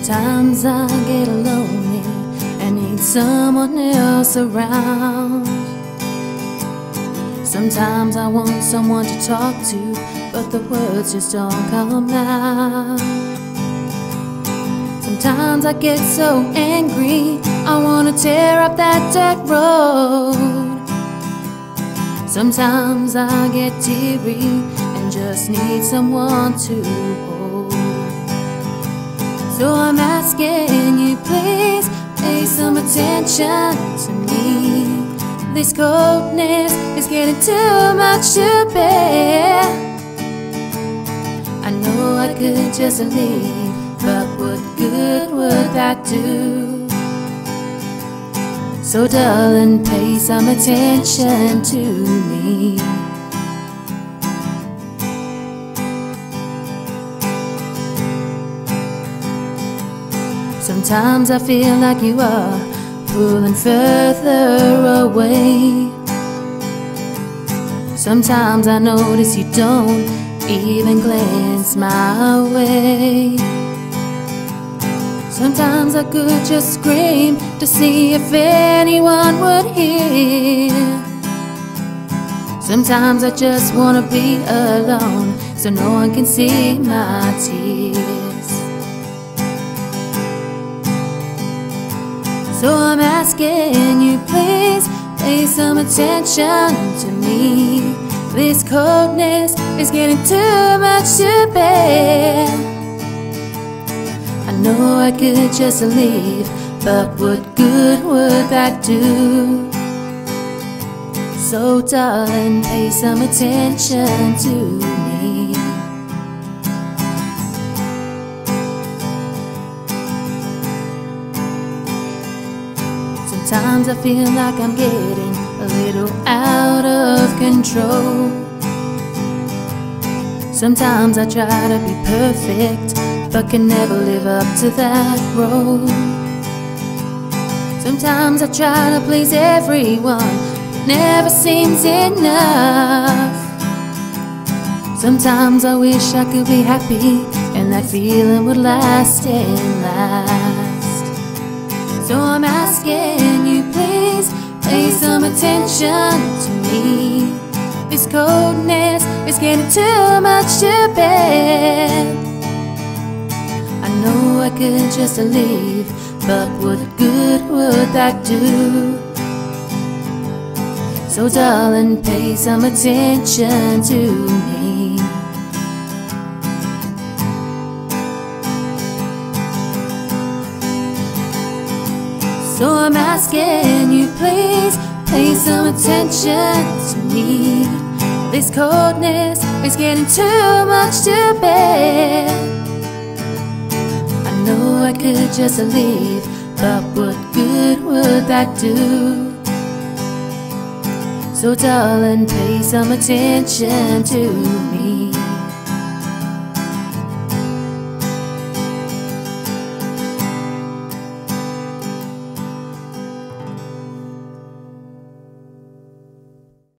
Sometimes I get lonely and need someone else around. Sometimes I want someone to talk to, but the words just don't come out. Sometimes I get so angry, I wanna tear up that dirt road. Sometimes I get teary and just need someone to hold. So I'm asking you, please pay some attention to me. This coldness is getting too much to bear. I know I could just leave, but what good would that do? So darling, pay some attention to me. Sometimes I feel like you are pulling further away. Sometimes I notice you don't even glance my way. Sometimes I could just scream to see if anyone would hear. Sometimes I just wanna be alone so no one can see my tears. So I'm asking you, please pay some attention to me. This coldness is getting too much to bear. I know I could just leave, but what good would that do? So darling, pay some attention to me. Sometimes I feel like I'm getting a little out of control. Sometimes I try to be perfect, but can never live up to that role. Sometimes I try to please everyone, but never seems enough. Sometimes I wish I could be happy, and that feeling would last and last. So I'm asking you, please pay some attention to me. This coldness is getting too much to bear. I know I could just leave, but what good would that do? So darling, pay some attention to me. So I'm asking you, please pay some attention to me. This coldness is getting too much to bear. I know I could just leave, but what good would that do? So darling, pay some attention to me.